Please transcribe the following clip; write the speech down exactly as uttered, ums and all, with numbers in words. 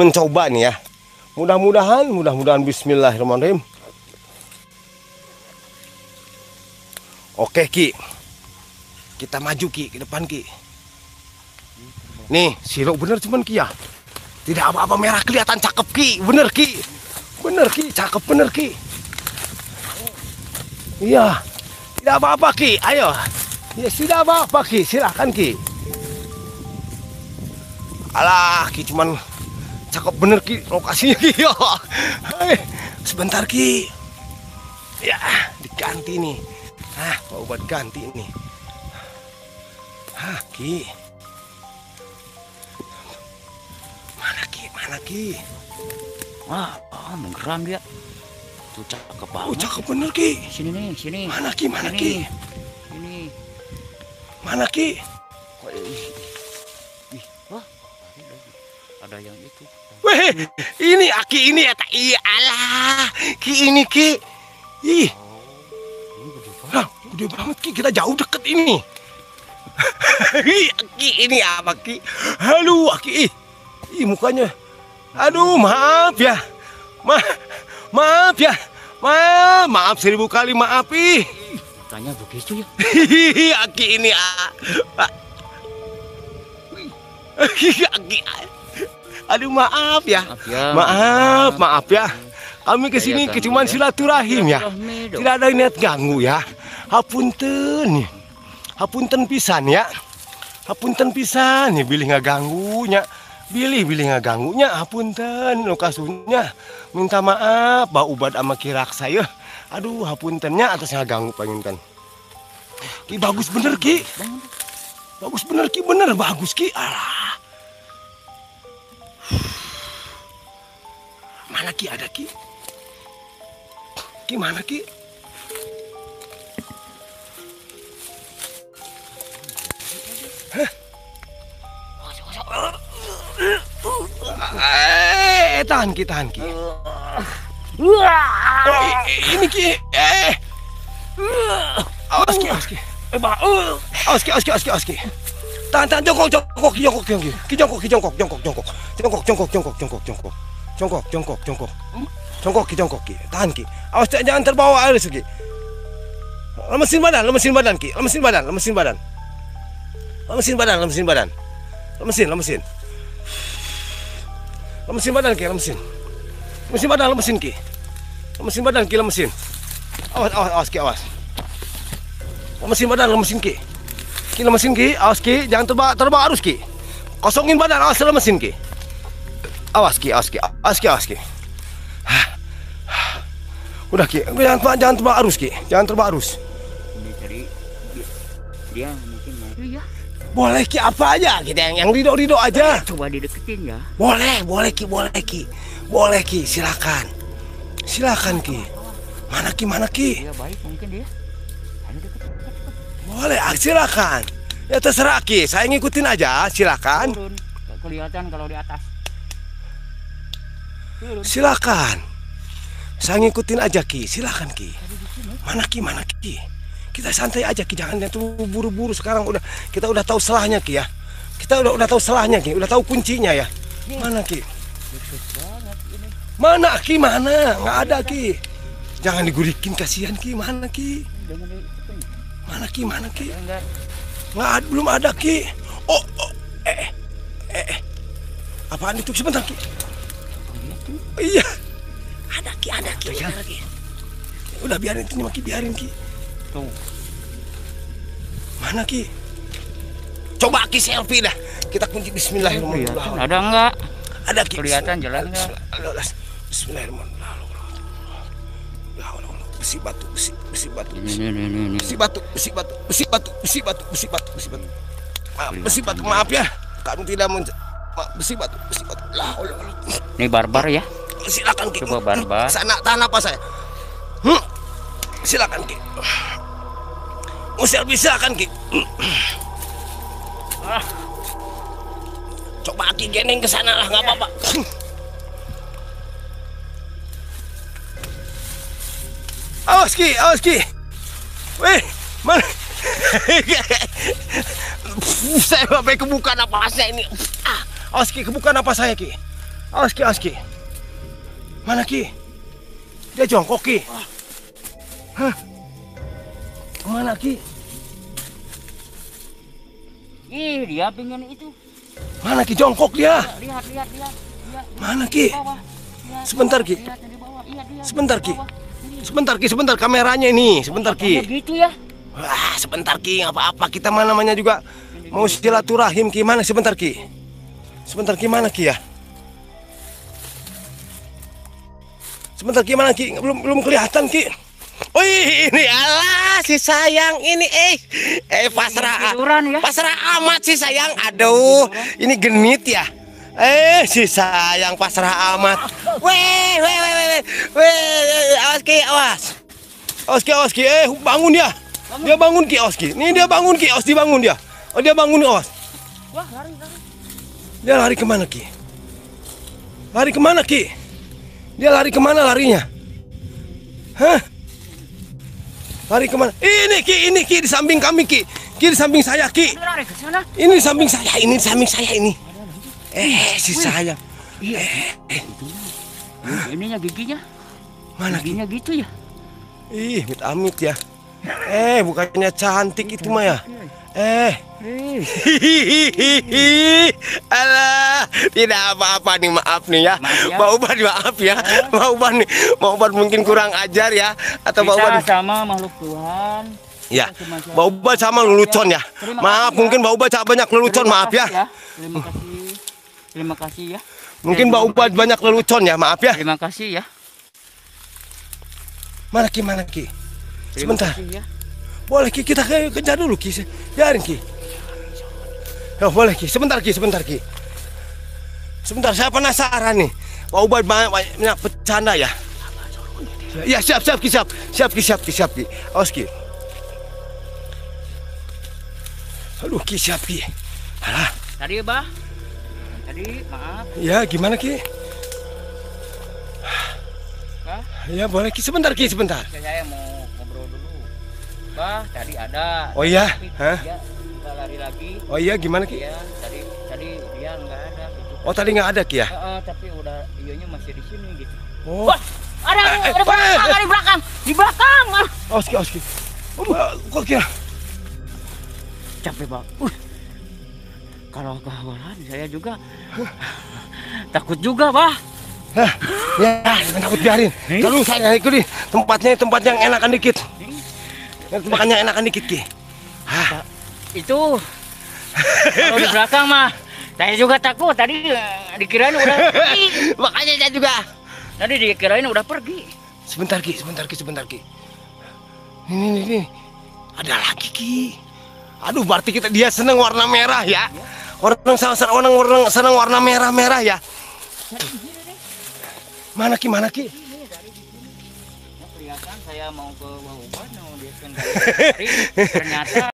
mencoba nih ya. Mudah-mudahan, mudah-mudahan bismillahirrahmanirrahim. Oke Ki, kita maju Ki ke depan Ki. Nih, sirok bener cuman Ki ya. Tidak apa-apa, merah kelihatan cakep Ki, bener Ki. Bener Ki, cakep bener Ki. Iya, tidak apa-apa Ki, ayo. Ya tidak apa-apa Ki, silahkan Ki. Alah Ki, cuman cakep bener Ki lokasinya Ki. Hei, sebentar Ki. Ya, diganti nih. Ah, mau buat ganti nih. Hah, Ki. Mana Ki? Mana Ki? Wah, ah, menggeram dia. Tuh cakep banget. Oh, cakep bener Ki. Sini nih, sini. Mana Ki? Mana sini. Ki? Ini. Mana Ki? Ih, wah, ada yang itu. Weh, ini Aki ini ya tak iya alah. Ki ini Ki. Ih. Nah, gede banget Ki, kita jauh deket ini. Ki ini apa Ki? Halo Aki. Ih, mukanya. Aduh, maaf ya. Ma maaf ya. Ma maaf seribu kali maaf ih. Tanya begitu ya. Aki ini ah. Aki. Aduh, maaf ya. Maaf ya. Maaf, maaf ya. Kami kesini ke cuman silaturahim ya. Tidak ada niat ganggu ya. Hapunten. Hapunten pisan ya. Hapunten pisan ya, bilih nggak ganggunya. Bilih bilih nggak ganggunya. Hapunten lokasunya. Minta maaf Mbak Ubad sama Ki Raksa ya. Aduh, hapuntennya atas nggak ganggu panginten. Ki bagus bener Ki. Bagus bener Ki, bener bagus Ki. Alah. Mana Ki, ada Ki? Ki mana Ki? Hah? Eh, tahan Ki, tahan Ki. Oh, ini Ki. Eh. Awas Ki, awas Ki. Awas Ki, awas Ki, awas Ki, awas Ki. Tahan, tahan, jongkok, jongkok, jongkok, jongkok, Ki jongkok, Ki jongkok, jongkok, jongkok, jongkok, jongkok, jongkok, jongkok, jongkok. Jongkok, jongkok, jongkok. Jongkok Ki, jongkok Ki. Tahan Ki. Awas jangan terbawa arus Ki. Lemesin badan, lemesin badan Ki. Lemesin badan, lemesin badan. Lemesin badan, lemesin badan. Lemesin, lemesin. Lemesin badan Ki, lemesin. Lemesin badan, lemesin Ki. Lemesin badan Ki, lemesin. Awas, awas, awas Ki, awas. Lemesin badan, lemesin Ki. Ki lemesin Ki, awas Ki, jangan terbawa terbawa arus Ki. Kosongin badan, awas lemesin Ki. Awas Ki, awas Ki, awas Ki, awas Ki. Udah Ki, jangan jangan terbawa arus Ki, jangan terbawa arus. Ini tadi dia mungkin mau ya. Boleh Ki, apa aja kita yang yang ridho-ridho aja. Coba dideketin ya. Boleh, boleh Ki, boleh Ki. Boleh Ki, silakan. Silakan Ki. Mana Ki, mana Ki? Dia baik mungkin dia. Ayo deketin. Boleh, silakan. Ya terserah Ki, saya ngikutin aja, silakan. Turun. Gak kelihatan kalau di atas. Turun. Silakan. Saya ngikutin aja Ki, silakan Ki. Mana Ki, mana Ki? Kita santai aja Ki, jangan tuh buru-buru sekarang udah kita udah tahu selahnya Ki ya. Kita udah udah tahu selahnya Ki, udah tahu kuncinya ya. Mana Ki? Mana Ki, mana? Nggak ada Ki. Jangan digurikin, kasihan Ki, mana Ki? Mana Ki, mana Ki? Nggak ada, belum ada Ki. Oh, oh eh, eh, eh. Apaan itu? Sebentar Ki. Iya. Ada Ki, ada Ki, ada Ki. Udah biarin ini Ki, biarin Ki. Tuh. Mana Ki? Coba Ki selfie dah. Kita kunci bismillahirrahmanirrahim. Ada enggak? Ada Ki. Kelihatan jalan enggak? Bismillahirrahmanirrahim. Besi batu, besi, besi batu, besi, Ini, ini, ini, ini. besi batu, besi batu, besi batu, besi batu, besi batu, besi batu. Maaf, besi batu, maaf ya. Kamu tidak men besi batu, besi batu. Lah, Allah, Allah. Ini barbar ya. Silakan Ki. Coba barbar. Sana tahan apa saya? Hmm. Silakan Ki. Mau selfie silakan Ki. Ah. Coba Ki gendeng ke sana lah, nggak apa-apa. Awas Ki, awas Ki. Weh, mana? Saya sampai kebuka napas saya ini. Ah, awas Ki, kebuka napas saya Ki. Awas Ki, awas Ki. Mana Ki? Dia jongkok Ki. Hah? Kemana Ki? Ih, dia pengen itu. Mana Ki jongkok dia? Lihat, lihat, lihat. lihat. Mana Ki? Di bawah. Lihat, Sebentar Ki. lihat dari bawah. Iya, dia. Sebentar Di Ki. bawah. Ini. Sebentar Ki, sebentar kameranya ini. Sebentar Katanya Ki. gitu ya. Wah, sebentar Ki, nggak apa-apa. Kita mana namanya juga mau silaturahim Ki. Mana sebentar Ki? Sebentar Ki, mana Ki ya? Sebentar Ki, mana Ki? Belum belum kelihatan Ki. Wih, ini alah si sayang ini eh eh pasrah Tiduran ya. pasrah amat si sayang. Aduh, ini genit ya. Eh si sayang pasrah amat. Weh, weh, weh, weh, weh, awas Ki, awas. Awas Ki, awas Ki, eh bangun dia. Dia bangun Ki, awas Ki. Nih dia bangun Ki, awas dibangun dia. Oh dia bangun awas. Wah, lari, lari. Dia lari kemana Ki? Lari kemana Ki? Dia lari kemana larinya? Hah? Lari kemana? Ini Ki, ini Ki di samping kami Ki. Ki di samping saya Ki. Dia lari ke sana. Ini di samping saya, ini di samping saya ini. Eh si sayang. Iya. Eh, eh. Ininya giginya. mana Ki? Giginya gitu ya. Ih, amit-amit ya. Eh, bukannya cantik itu mah ya. Eh. Eh. Hihihi. Alah, tidak apa-apa nih, maaf nih ya. Maaf ya. Pak Uban maaf ya. Pak Uban nih, Pak Uban mungkin kurang ajar ya atau Pak Uban Kita sama makhluk Tuhan. ya. Kita cuma siapa- Pak Uban sama lelucon ya. Terima Maaf, kasih, mungkin ya. Pak Uban banyak lelucon, Terima maaf ya. kasih Terima kasih. Terima kasih ya. Mungkin Saya Pak juga Uban banyak lelucon ya, maaf ya. Terima kasih ya. Mana Ki, mana Ki? Terima Sebentar. kasih ya. Boleh Ki, kita ke- kejar dulu Ki. Biarin Ki. Ya, boleh Ki, sebentar Ki, sebentar Ki. Sebentar, saya penasaran nih. Pak Uban banyak, banyak bercanda ya. Ya siap, siap Ki, siap. Siap Ki, siap Ki, siap Ki. Awas Ki. Aduh Ki, siap Ki. Alah, Tadi ya, Bah. Tadi maaf, ya gimana Ki? Bah. Ya boleh Ki, sebentar Ki, sebentar. Saya mau ngobrol dulu. Bah, tadi ada. Oh iya? Tapi Hah? Dia nggak lari lagi. Oh iya, gimana Ki? Iya, tadi tadi dia nggak ada gitu. Oh tadi nggak ada Ki ya? Heeh, tapi udah ionya masih di sini gitu. Oh, Wah, ada Eh, eh, ada belakang, eh, eh. ada di belakang, di belakang. Ah. awas Ki, awas Ki. Oh, kok Ki? Capek banget. Uh. Kalau kehawalan saya juga takut juga, Bah. Hah, ya, jangan takut biarin. Kalau saya ikut di tempatnya tempat yang enakan dikit. Tempat yang enakan dikit Ki. Hah, Itu kalau di belakang mah saya juga takut. Tadi eh, dikirain udah pergi. makanya saya juga. Tadi dikirain udah pergi. Sebentar Ki, sebentar Ki, sebentar Ki. Ini, ini, ini. Ada lagi Ki. Aduh, berarti kita dia seneng warna merah ya. Orang senang orang orang senang warna merah-merah ya. Mana Ki, mana Ki? Kelihatan saya mau ke Wahuban, mau dia ternyata